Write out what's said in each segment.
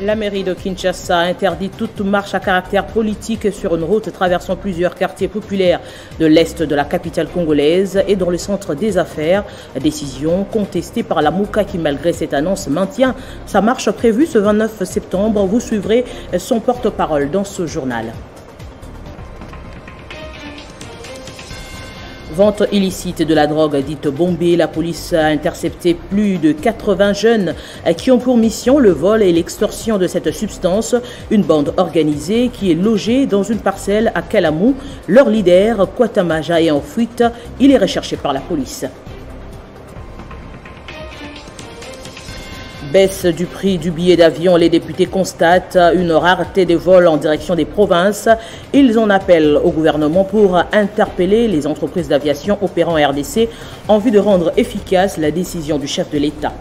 La mairie de Kinshasa interdit toute marche à caractère politique sur une route traversant plusieurs quartiers populaires de l'est de la capitale congolaise et dans le centre des affaires. Décision contestée par la Mouka qui, malgré cette annonce, maintient sa marche prévue ce 29 septembre. Vous suivrez son porte-parole dans ce journal. Vente illicite de la drogue dite bombée, la police a intercepté plus de 80 jeunes qui ont pour mission le vol et l'extorsion de cette substance. Une bande organisée qui est logée dans une parcelle à Kalamou. Leur leader, Kwatamaja, est en fuite. Il est recherché par la police. Baisse du prix du billet d'avion, les députés constatent une rareté des vols en direction des provinces. Ils en appellent au gouvernement pour interpeller les entreprises d'aviation opérant en RDC en vue de rendre efficace la décision du chef de l'État.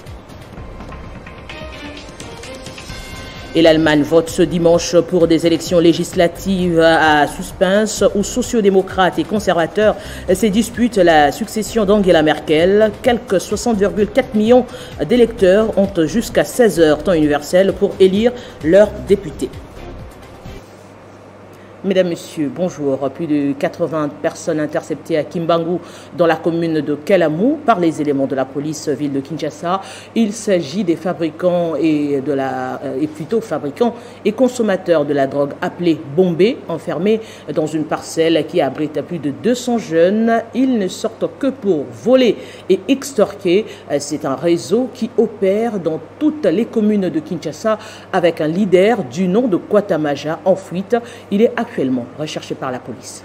Et l'Allemagne vote ce dimanche pour des élections législatives à suspense où sociodémocrates et conservateurs se disputent la succession d'Angela Merkel. Quelques 60,4 millions d'électeurs ont jusqu'à 16 heures temps universel pour élire leurs députés. Mesdames, Messieurs, bonjour. Plus de 80 personnes interceptées à Kimbangu dans la commune de Kalamou par les éléments de la police ville de Kinshasa. Il s'agit des fabricants et fabricants et consommateurs de la drogue appelée bombée, enfermés dans une parcelle qui abrite plus de 200 jeunes. Ils ne sortent que pour voler et extorquer. C'est un réseau qui opère dans toutes les communes de Kinshasa avec un leader du nom de Kwatamaja en fuite. Il est actuellement recherché par la police.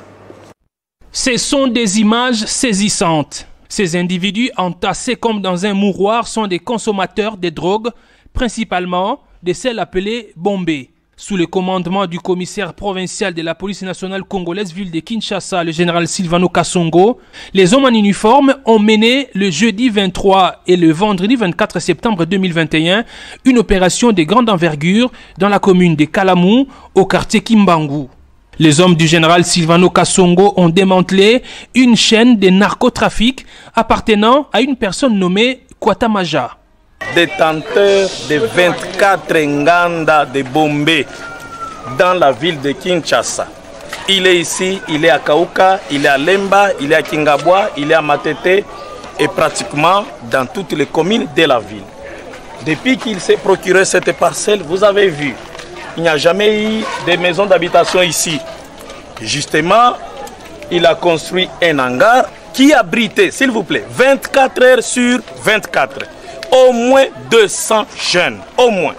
Ce sont des images saisissantes. Ces individus entassés comme dans un mouroir sont des consommateurs de drogue, principalement de celles appelées bombées. Sous le commandement du commissaire provincial de la police nationale congolaise ville de Kinshasa, le général Silvano Kasongo, les hommes en uniforme ont mené le jeudi 23 et le vendredi 24 septembre 2021 une opération de grande envergure dans la commune de Kalamou, au quartier Kimbangu. Les hommes du général Silvano Kasongo ont démantelé une chaîne de narcotrafic appartenant à une personne nommée Kwatamaja. Détenteur de 24 nganda de bombées dans la ville de Kinshasa. Il est ici, il est à Kaouka, il est à Lemba, il est à Kingabwa, il est à Matete et pratiquement dans toutes les communes de la ville. Depuis qu'il s'est procuré cette parcelle, vous avez vu, il n'y a jamais eu de maisons d'habitation ici. Justement, il a construit un hangar qui abritait, s'il vous plaît, 24 heures sur 24, au moins 200 jeunes. Au moins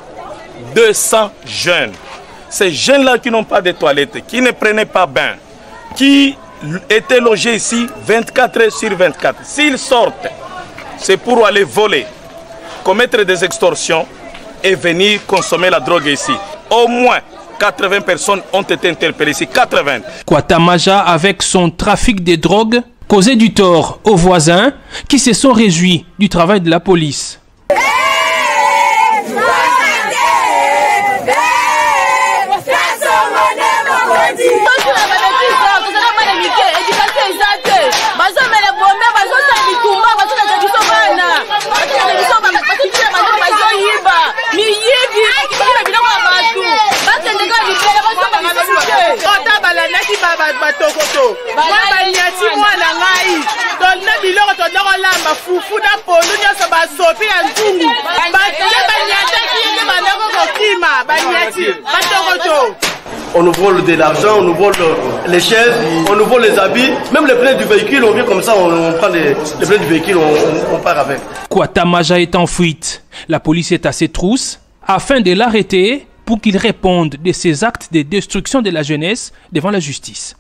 200 jeunes. Ces jeunes-là qui n'ont pas de toilettes, qui ne prenaient pas bain, qui étaient logés ici 24 heures sur 24. S'ils sortent, c'est pour aller voler, commettre des extorsions et venir consommer la drogue ici. Au moins 80 personnes ont été interpellées ici, 80. Kwatamaja, avec son trafic de drogue, causait du tort aux voisins qui se sont réjouis du travail de la police. On nous vole de l'argent, on nous vole les chaises, on nous vole les habits, même les pneus du véhicule, on vient comme ça, on prend les pneus du véhicule, on part avec. Kwatamaja est en fuite. La police est à ses trousses afin de l'arrêter pour qu'il réponde de ses actes de destruction de la jeunesse devant la justice.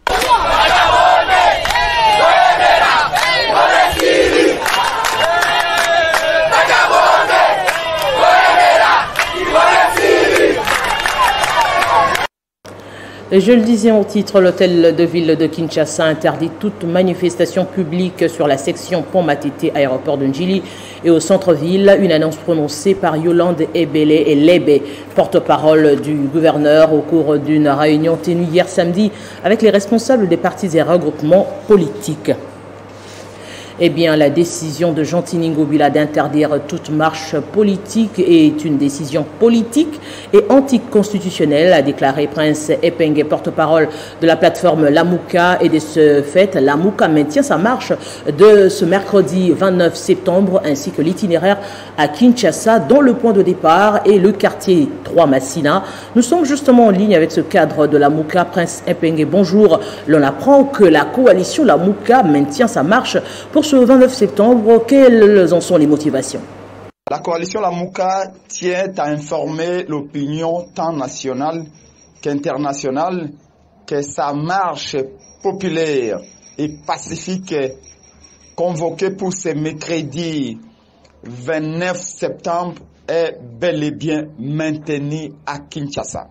Je le disais en titre, l'hôtel de ville de Kinshasa interdit toute manifestation publique sur la section Pont-Matete, aéroport de Njili et au centre-ville. Une annonce prononcée par Yolande Ebele et Lebe, porte-parole du gouverneur au cours d'une réunion tenue hier samedi avec les responsables des partis et regroupements politiques. Eh bien, la décision de Jean-Tini Ngobila d'interdire toute marche politique est une décision politique et anticonstitutionnelle, a déclaré Prince Epenge, porte-parole de la plateforme Lamuka. Et de ce fait, Lamuka maintient sa marche de ce mercredi 29 septembre ainsi que l'itinéraire à Kinshasa, dont le point de départ est le quartier 3 Massina. Nous sommes justement en ligne avec ce cadre de Lamuka, Prince Epenge. Bonjour. L'on apprend que la coalition Lamuka maintient sa marche pour ce 29 septembre. Quelles en sont les motivations? La coalition Lamuka tient à informer l'opinion tant nationale qu'internationale que sa marche populaire et pacifique convoquée pour ce mercredi 29 septembre est bel et bien maintenue à Kinshasa.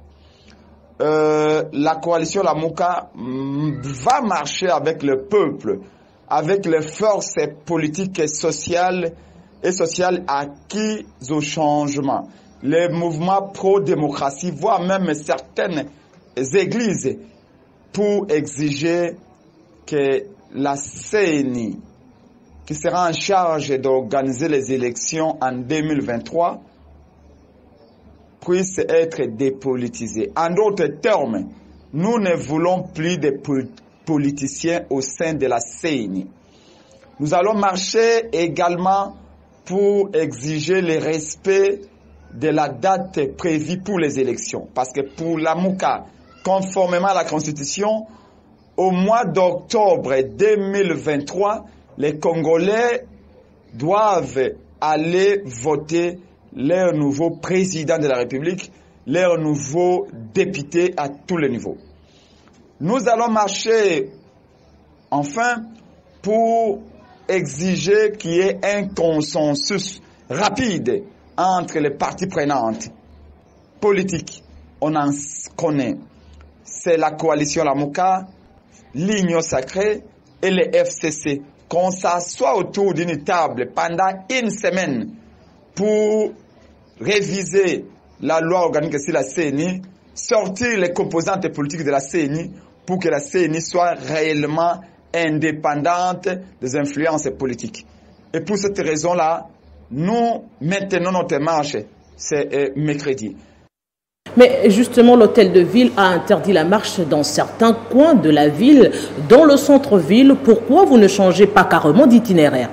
La coalition Lamuka va marcher avec le peuple, avec les forces politiques et sociales acquises au changement. Les mouvements pro-démocratie, voire même certaines églises, pour exiger que la CENI, qui sera en charge d'organiser les élections en 2023, puisse être dépolitisée. En d'autres termes, nous ne voulons plus de politiciens au sein de la CENI. Nous allons marcher également pour exiger le respect de la date prévue pour les élections. Parce que pour Lamuka, conformément à la Constitution, au mois d'octobre 2023, les Congolais doivent aller voter leur nouveau président de la République, leur nouveau député à tous les niveaux. Nous allons marcher enfin pour exiger qu'il y ait un consensus rapide entre les parties prenantes politiques. On en connaît. C'est la coalition Lamuka, l'Union sacrée et le FCC. Qu'on s'assoit autour d'une table pendant une semaine pour réviser la loi organique sur la CENI, sortir les composantes politiques de la CENI pour que la CENI soit réellement indépendante des influences politiques. Et pour cette raison-là, nous maintenons notre marche, c'est mercredi. Mais justement, l'hôtel de ville a interdit la marche dans certains coins de la ville, dans le centre-ville. Pourquoi vous ne changez pas carrément d'itinéraire?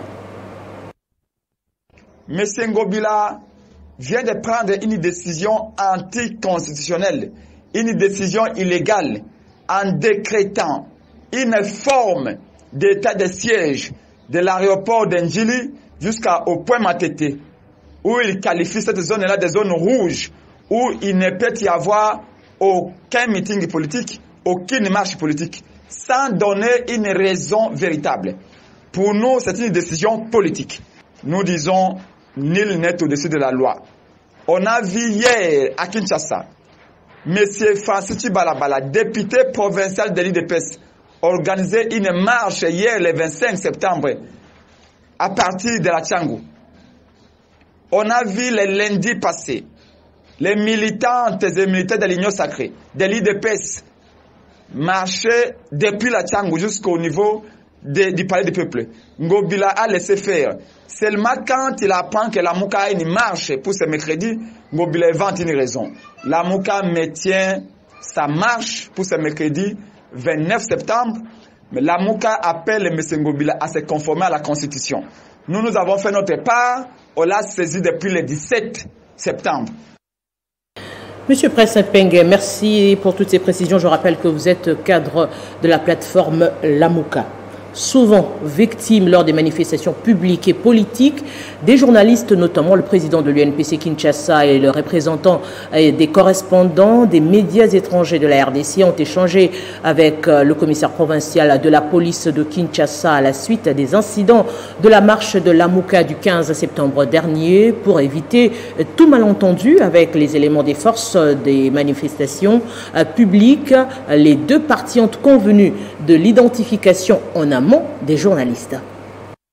M. Ngobila vient de prendre une décision anticonstitutionnelle, une décision illégale, en décrétant une forme d'état de siège de l'aéroport d'Ndjili jusqu'au point Matete, où il qualifie cette zone-là de zone rouge, où il ne peut y avoir aucun meeting politique, aucune marche politique, sans donner une raison véritable. Pour nous, c'est une décision politique. Nous disons, nul n'est au-dessus de la loi. On a vu hier à Kinshasa, M. Francis Chibalabala, député provincial de l'IDPS, organiser une marche hier, le 25 septembre, à partir de la Tchangou. On a vu le lundi passé, les militantes et militaires de l'Union sacrée, de l'IDPS, marchaient depuis la Tchangou jusqu'au niveau du palais du peuple. Ngobila a laissé faire. Seulement quand il apprend que Lamuka a une marche pour ce mercredi, Ngobila invente une raison. Lamuka maintient sa marche pour ce mercredi 29 septembre, mais Lamuka appelle M. Ngobila à se conformer à la Constitution. Nous avons fait notre part, on l'a saisi depuis le 17 septembre. Monsieur Prince Epenge, merci pour toutes ces précisions. Je rappelle que vous êtes cadre de la plateforme Lamuka. Souvent victimes lors des manifestations publiques et politiques, des journalistes, notamment le président de l'UNPC Kinshasa et le représentant des correspondants des médias étrangers de la RDC ont échangé avec le commissaire provincial de la police de Kinshasa à la suite des incidents de la marche de Lamuka du 15 septembre dernier pour éviter tout malentendu avec les éléments des forces des manifestations publiques. Les deux parties ont convenu de l'identification en amont des journalistes.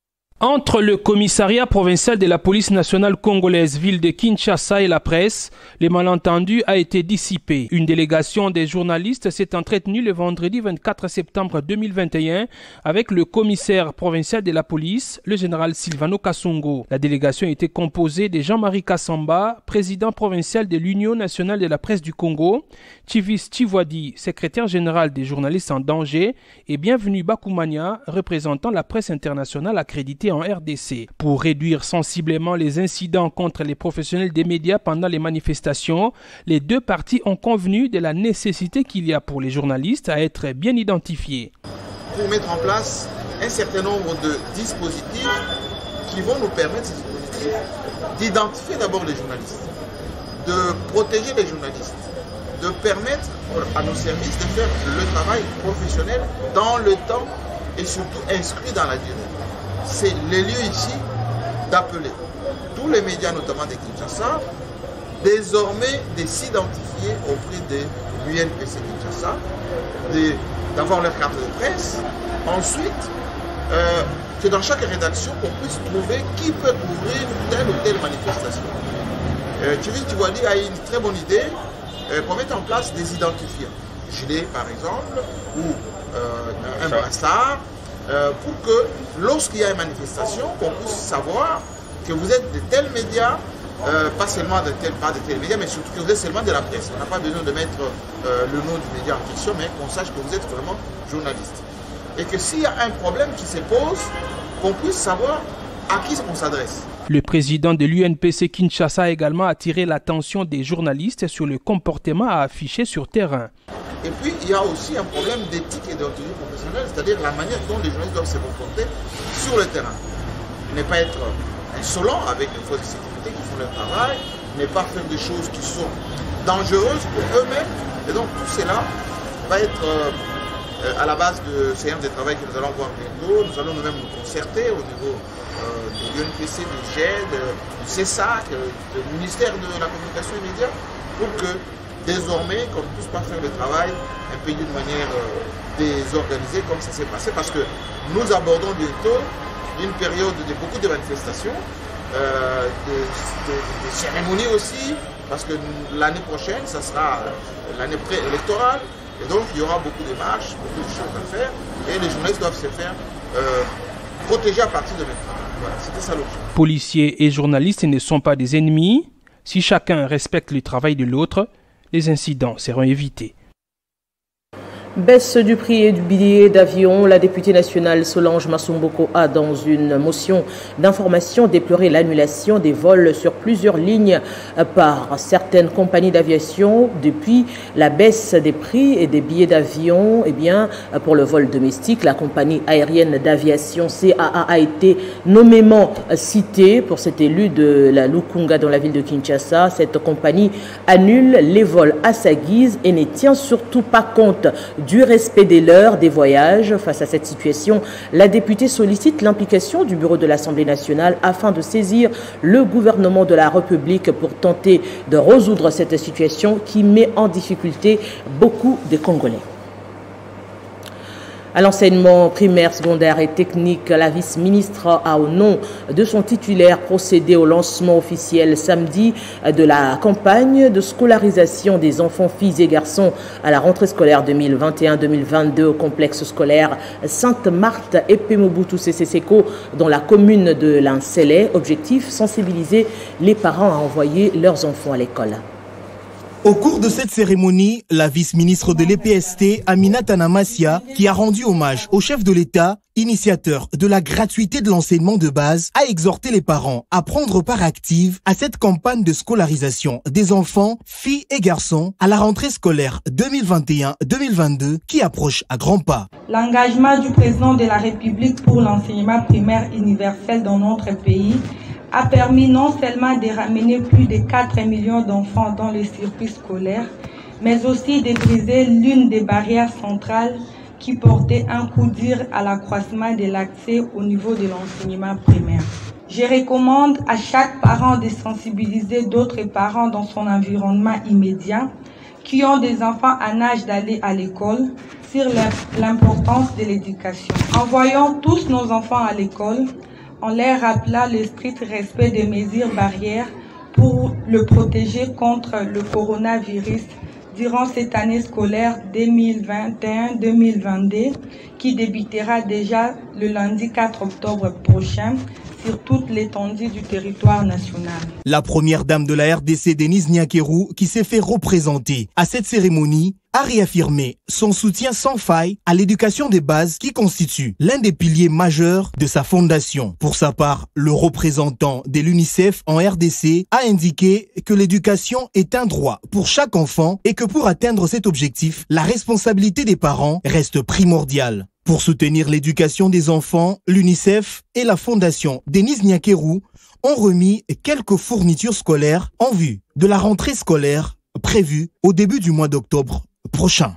Entre le commissariat provincial de la police nationale congolaise, ville de Kinshasa et la presse, le malentendu a été dissipé. Une délégation des journalistes s'est entretenue le vendredi 24 septembre 2021 avec le commissaire provincial de la police, le général Silvano Kasongo. La délégation était composée de Jean-Marie Kassamba, président provincial de l'Union nationale de la presse du Congo, Chivis Chivwadi, secrétaire général des journalistes en danger, et Bienvenu Bakoumania, représentant la presse internationale accréditée en RDC. Pour réduire sensiblement les incidents contre les professionnels des médias pendant les manifestations, les deux parties ont convenu de la nécessité qu'il y a pour les journalistes à être bien identifiés. Pour mettre en place un certain nombre de dispositifs qui vont nous permettre d'identifier d'abord les journalistes, de protéger les journalistes, de permettre à nos services de faire le travail professionnel dans le temps et surtout inscrit dans la durée. C'est le lieu ici d'appeler tous les médias, notamment de Kinshasa, désormais de s'identifier auprès de l'UNPC Kinshasa, d'avoir leur carte de presse. Ensuite, que dans chaque rédaction, on puisse trouver qui peut couvrir telle ou telle manifestation. Chivis Chivwadi a une très bonne idée pour mettre en place des identifiants. Gilet, par exemple, ou un brassard, pour que lorsqu'il y a une manifestation, qu'on puisse savoir que vous êtes de tels médias, pas seulement de tels médias, mais surtout que vous êtes seulement de la presse. On n'a pas besoin de mettre le nom du média en question, mais qu'on sache que vous êtes vraiment journaliste. Et que s'il y a un problème qui se pose, qu'on puisse savoir à qui on s'adresse. Le président de l'UNPC Kinshasa a également attiré l'attention des journalistes sur le comportement à afficher sur terrain. Et puis, il y a aussi un problème d'éthique et d'orthodoxie professionnelle, c'est-à-dire la manière dont les journalistes doivent se comporter sur le terrain. Ne pas être insolent avec les forces de sécurité qui font leur travail, ne pas faire des choses qui sont dangereuses pour eux-mêmes. Et donc, tout cela va être à la base de séances de travail que nous allons voir bientôt. Nous allons nous-mêmes nous concerter au niveau de l'UNPC, du GED, du CESAC, du ministère de la Communication et des Médias, pour que désormais, qu'on ne puisse pas faire le travail un peu d'une manière désorganisée comme ça s'est passé, parce que nous abordons bientôt une période de beaucoup de manifestations, de cérémonies aussi, parce que l'année prochaine, ça sera l'année préélectorale, et donc il y aura beaucoup de marches, beaucoup de choses à faire, et les journalistes doivent se faire protéger à partir de maintenant. Voilà, c'était ça l'objet. Policiers et journalistes ne sont pas des ennemis. Si chacun respecte le travail de l'autre, les incidents seront évités. Baisse du prix du billet d'avion, la députée nationale Solange Massomboko a, dans une motion d'information, déploré l'annulation des vols sur plusieurs lignes par certaines compagnies d'aviation depuis la baisse des prix et des billets d'avion. Eh bien, pour le vol domestique, la compagnie aérienne d'aviation CAA a été nommément citée pour cet élu de la Lukunga dans la ville de Kinshasa. Cette compagnie annule les vols à sa guise et ne tient surtout pas compte du respect des l'heure des voyages. Face à cette situation, la députée sollicite l'implication du bureau de l'Assemblée nationale afin de saisir le gouvernement de la République pour tenter de résoudre cette situation qui met en difficulté beaucoup de Congolais. À l'enseignement primaire, secondaire et technique, la vice-ministre a, au nom de son titulaire, procédé au lancement officiel samedi de la campagne de scolarisation des enfants, filles et garçons à la rentrée scolaire 2021-2022 au complexe scolaire Sainte-Marthe et Pemobutu Seseko dans la commune de Linsele. Objectif, sensibiliser les parents à envoyer leurs enfants à l'école. Au cours de cette cérémonie, la vice-ministre de l'EPST, Aminata Namasia, qui a rendu hommage au chef de l'État, initiateur de la gratuité de l'enseignement de base, a exhorté les parents à prendre part active à cette campagne de scolarisation des enfants, filles et garçons à la rentrée scolaire 2021-2022 qui approche à grands pas. L'engagement du président de la République pour l'enseignement primaire universel dans notre pays a permis non seulement de ramener plus de 4 millions d'enfants dans le circuit scolaire, mais aussi de briser l'une des barrières centrales qui portait un coup dur à l'accroissement de l'accès au niveau de l'enseignement primaire. Je recommande à chaque parent de sensibiliser d'autres parents dans son environnement immédiat qui ont des enfants en âge d'aller à l'école sur l'importance de l'éducation. Envoyons tous nos enfants à l'école On leur rappela le strict respect des mesures barrières pour le protéger contre le coronavirus durant cette année scolaire 2021-2022 qui débutera déjà le lundi 4 octobre prochain sur toute l'étendue du territoire national. La première dame de la RDC, Denise Nyakeru, qui s'est fait représenter à cette cérémonie, a réaffirmé son soutien sans faille à l'éducation des bases qui constitue l'un des piliers majeurs de sa fondation. Pour sa part, le représentant de l'UNICEF en RDC a indiqué que l'éducation est un droit pour chaque enfant et que pour atteindre cet objectif, la responsabilité des parents reste primordiale. Pour soutenir l'éducation des enfants, l'UNICEF et la fondation Denise Nyakeru ont remis quelques fournitures scolaires en vue de la rentrée scolaire prévue au début du mois d'octobre prochain.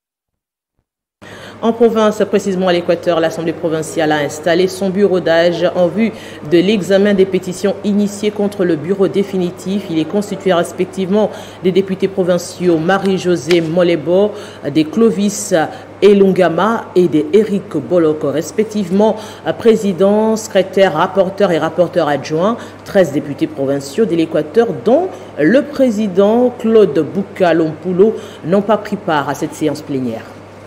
En province, précisément à l'Équateur, l'Assemblée provinciale a installé son bureau d'âge en vue de l'examen des pétitions initiées contre le bureau définitif. Il est constitué respectivement des députés provinciaux Marie-Josée Molebo, des Clovis Elungama et des Eric Boloko, respectivement président, secrétaire, rapporteur et rapporteur adjoint. 13 députés provinciaux de l'Équateur, dont le président Claude Bouka Lompulo, n'ont pas pris part à cette séance plénière.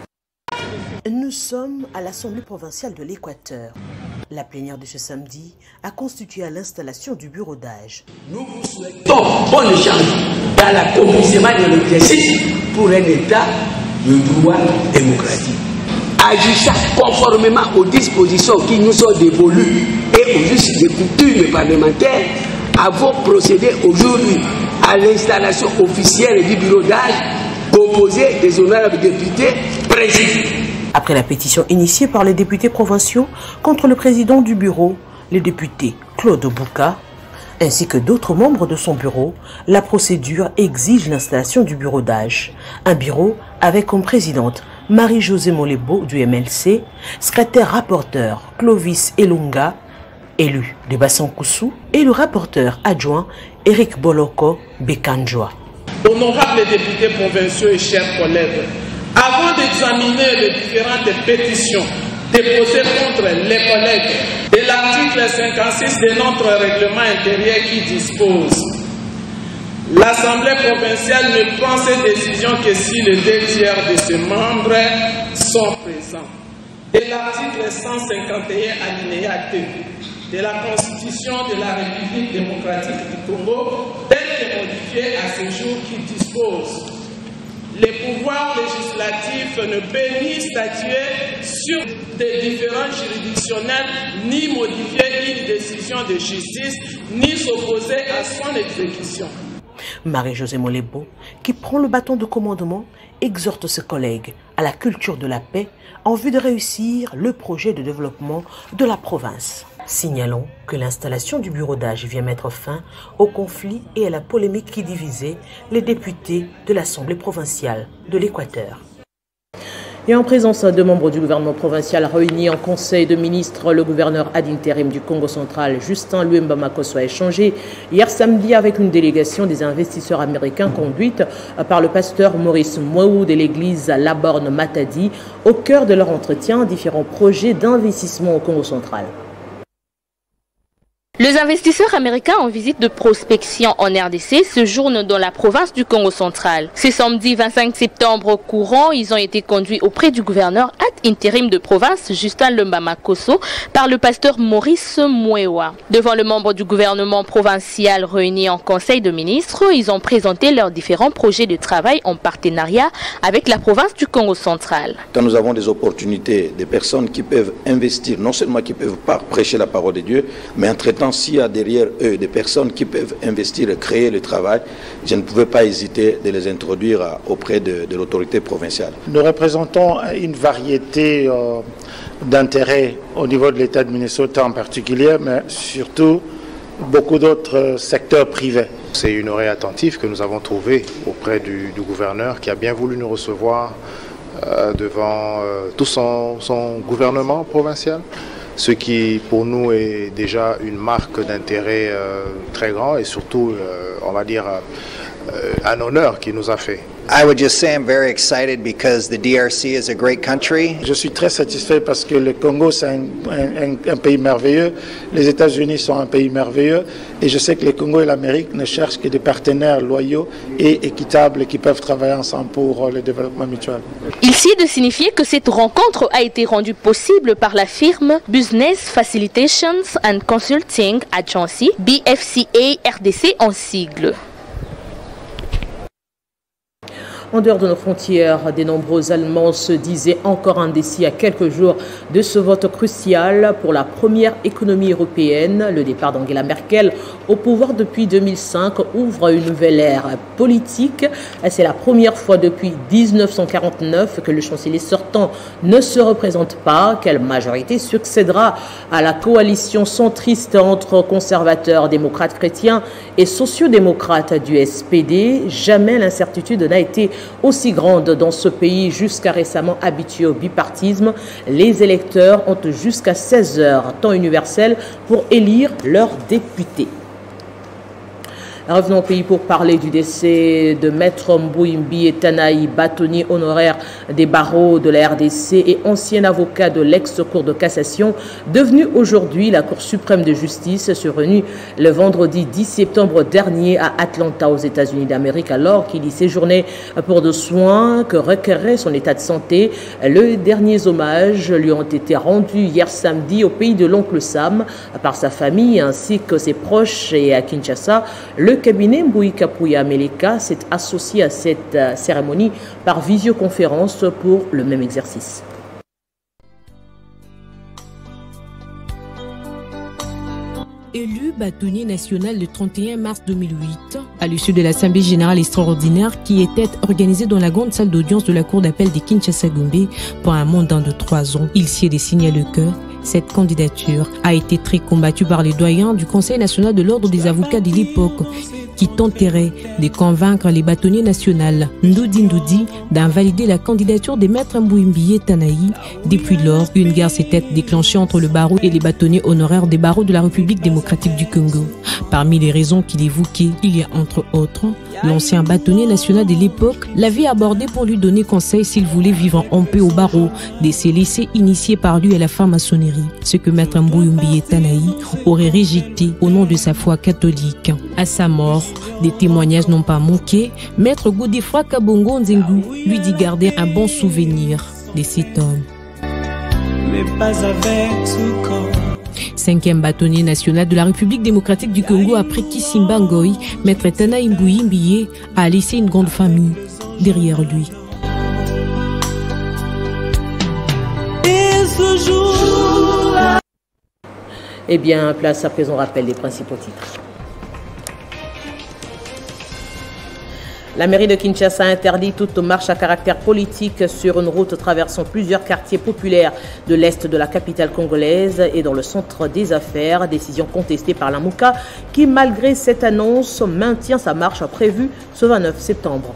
Nous sommes à l'Assemblée provinciale de l'Équateur. La plénière de ce samedi a constitué à l'installation du bureau d'âge. Nous vous souhaitons bonne chance dans l'accomplissement de l'exercice pour un État de droit démocratique. Agissant conformément aux dispositions qui nous sont dévolues et aux us et coutumes parlementaires, avons procédé aujourd'hui à l'installation officielle du bureau d'âge composé des honorables députés précis. Après la pétition initiée par les députés provinciaux contre le président du bureau, le député Claude Bouka, ainsi que d'autres membres de son bureau, la procédure exige l'installation du bureau d'âge. Un bureau avec comme présidente Marie-Josée Molebo du MLC, secrétaire rapporteur Clovis Elunga, élu de Bassankoussou, et le rapporteur adjoint Eric Boloko Bekanjoa. Honorables députés provinciaux et chers collègues, avant d'examiner les différentes pétitions déposées contre les collègues de l'article 56 de notre règlement intérieur qui dispose l'Assemblée provinciale ne prend ses décisions que si les 2/3 de ses membres sont présents. Et l'article 151 alinéa 2 de la Constitution de la République démocratique du Congo, tel que modifié à ce jour, qui dispose les pouvoirs législatifs ne peuvent ni statuer sur des différends juridictionnels, ni modifier une décision de justice, ni s'opposer à son exécution. Marie-Josée Molebo, qui prend le bâton de commandement, exhorte ses collègues à la culture de la paix en vue de réussir le projet de développement de la province. Signalons que l'installation du bureau d'âge vient mettre fin au conflit et à la polémique qui divisait les députés de l'Assemblée provinciale de l'Équateur. Et en présence de membres du gouvernement provincial réunis en conseil de ministres, le gouverneur ad intérim du Congo central, Justin Luemba Makosso, a échangé hier samedi avec une délégation des investisseurs américains conduite par le pasteur Maurice Mweu de l'église Laborne Matadi, au cœur de leur entretien différents projets d'investissement au Congo central. Les investisseurs américains en visite de prospection en RDC séjournent dans la province du Congo central. Ce samedi 25 septembre courant, ils ont été conduits auprès du gouverneur ad intérim de province, Justin Luemba Makosso, par le pasteur Maurice Mweu. Devant le membre du gouvernement provincial réuni en conseil de ministres, ils ont présenté leurs différents projets de travail en partenariat avec la province du Congo central. Quand nous avons des opportunités, des personnes qui peuvent investir, non seulement qui peuvent pas prêcher la parole de Dieu, mais en traitant s'il y a derrière eux des personnes qui peuvent investir et créer le travail, je ne pouvais pas hésiter de les introduire auprès de l'autorité provinciale. Nous représentons une variété d'intérêts au niveau de l'État de Minnesota en particulier, mais surtout beaucoup d'autres secteurs privés. C'est une oreille attentive que nous avons trouvée auprès du gouverneur qui a bien voulu nous recevoir devant tout son gouvernement provincial. Ce qui pour nous est déjà une marque d'intérêt très grand et surtout, on va dire, un honneur qu'il nous a fait. I would just say I'm very excited because the DRC is a great country. Je suis très satisfait parce que le Congo c'est un pays merveilleux, les États-Unis sont un pays merveilleux et je sais que le Congo et l'Amérique ne cherchent que des partenaires loyaux et équitables qui peuvent travailler ensemble pour le développement mutuel. Ici de signifier que cette rencontre a été rendue possible par la firme Business Facilitations and Consulting Agency, BFCA RDC en sigle. En dehors de nos frontières, de nombreux Allemands se disaient encore indécis à quelques jours de ce vote crucial pour la première économie européenne. Le départ d'Angela Merkel au pouvoir depuis 2005 ouvre une nouvelle ère politique. C'est la première fois depuis 1949 que le chancelier sortant ne se représente pas. Quelle majorité succédera à la coalition centriste entre conservateurs, démocrates chrétiens et sociodémocrates du SPD? Jamais l'incertitude n'a été aussi grande dans ce pays jusqu'à récemment habitué au bipartisme. Les électeurs ont jusqu'à 16 heures, temps universel, pour élire leurs députés. Revenons au pays pour parler du décès de Maître Mbouimbi Tanaï, bâtonnier honoraire des barreaux de la RDC et ancien avocat de l'ex-cour de cassation, devenu aujourd'hui la Cour suprême de justice, survenu le vendredi 10 septembre dernier à Atlanta aux États-Unis d'Amérique, alors qu'il y séjournait pour de soins que requérait son état de santé. Les derniers hommages lui ont été rendus hier samedi au pays de l'oncle Sam par sa famille ainsi que ses proches, et à Kinshasa, le cabinet Mbui Kapuya Meleka s'est associé à cette cérémonie par visioconférence pour le même exercice. Élu bâtonnier national le 31 mars 2008, à l'issue de l'Assemblée générale extraordinaire qui était organisée dans la grande salle d'audience de la Cour d'appel de Kinshasa-Gombe pour un mandat de 3 ans, il s'y est dessiné le cœur. Cette candidature a été très combattue par les doyens du Conseil national de l'ordre des avocats de l'époque qui tenteraient de convaincre les bâtonniers nationaux Ndoudi d'invalider la candidature des maîtres Mbouimbi Tanaï. Depuis lors, une guerre s'était déclenchée entre le barreau et les bâtonniers honoraires des barreaux de la République démocratique du Congo. Parmi les raisons qu'il évoquait, il y a entre autres l'ancien bâtonnier national de l'époque l'avait abordé pour lui donner conseil s'il voulait vivre en paix au barreau, de se laisser initier par lui à la franc-maçonnerie, ce que maître Mbouimbi Tanaï aurait rejeté au nom de sa foi catholique. À sa mort, des témoignages n'ont pas manqué. Maître Godefroy Kabongo Nzengu lui dit garder un bon souvenir de cet homme. Mais pas avec ce corps. 5e bâtonnier national de la République démocratique du Congo après Kisimba Ngoï, maître Tanaï Mbouimbi a laissé une grande famille derrière lui. Et ce jour-là... Eh bien, place à présent, rappel des principaux titres. La mairie de Kinshasa interdit toute marche à caractère politique sur une route traversant plusieurs quartiers populaires de l'est de la capitale congolaise et dans le centre des affaires. Décision contestée par la Mouka qui, malgré cette annonce, maintient sa marche prévue ce 29 septembre.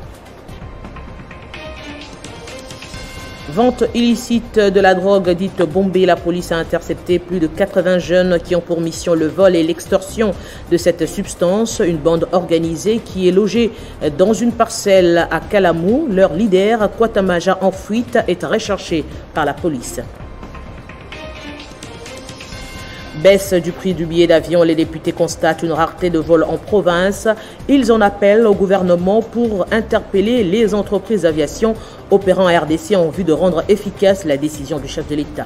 Vente illicite de la drogue dite bombée. La police a intercepté plus de 80 jeunes qui ont pour mission le vol et l'extorsion de cette substance. Une bande organisée qui est logée dans une parcelle à Kalamou. Leur leader, Kwatamaja, en fuite, est recherché par la police. Baisse du prix du billet d'avion, les députés constatent une rareté de vols en province. Ils en appellent au gouvernement pour interpeller les entreprises d'aviation opérant à RDC en vue de rendre efficace la décision du chef de l'État.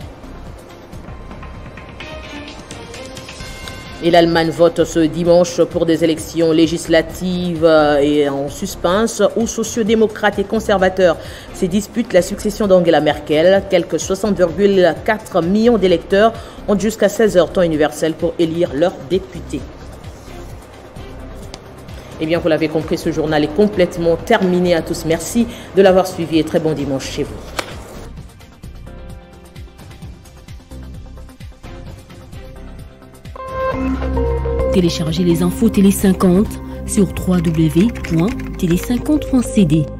Et l'Allemagne vote ce dimanche pour des élections législatives et en suspense où sociodémocrates et conservateurs se disputent la succession d'Angela Merkel. Quelques 60,4 millions d'électeurs ont jusqu'à 16 heures temps universel pour élire leurs députés. Eh bien, vous l'avez compris, ce journal est complètement terminé. À tous, merci de l'avoir suivi et très bon dimanche chez vous. Téléchargez les infos Télé 50 sur www.tele50.cd.